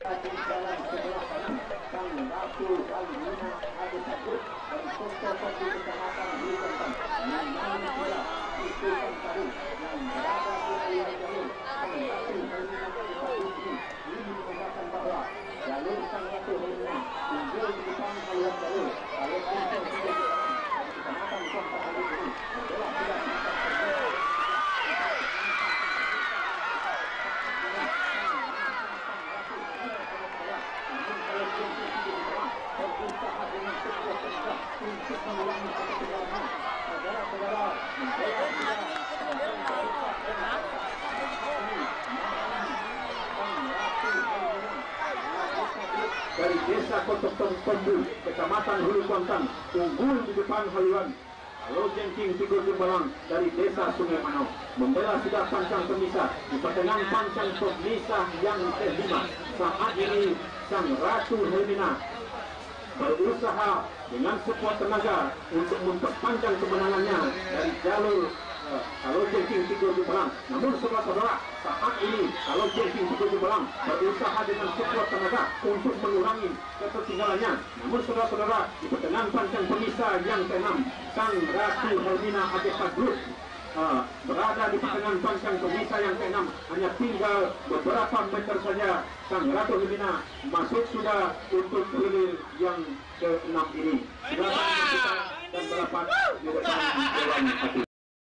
di jalan sebelah kanan Sang Ratu Halmina Ade Sakur dari Kota-Kota Kecamatan Bulukotan yang namun pula itu Sangkaru yang berada di aliran jalur Sang Ratu Halmina Ade Sakur ini mengatakan bahwa jalur Sang Ratu Halmina tinggal di depan aliran jalur kalau untuk Kecamatan Kota Halmina ini adalah tidak untuk mengulangi ketegangan saudara-saudara dari desa Kotok Tombu, Kecamatan Hulu Kuantan, unggul di depan haluan. Lalu Jengking Tigur Jembalang dari desa Sungai Manau membela sudah pancang pemisah di pertengahan pancang pemisah yang kelima. Saat ini Sang Ratu Halmina berusaha dengan sekuat tenaga untuk memperpanjang kemenangannya dari jalur kalau Jengking Tigur Jembalang. Namun saudara-saudara, saat ini kalau Jengking Tigur Jembalang berusaha dengan sekuat tenaga untuk mengurangi ketertinggalannya. Namun saudara-saudara, di pertengahan pancang pemisah yang ke-6, Sang Ratu Halmina Ade Sakur berada di pertengahan pancang pemisah yang ke-6. Hanya tinggal beberapa meter saja Sang Ratu Halmina masuk sudah untuk hilir yang ke-6 ini. Silakan kita dan berapat di depan Dewan Hati.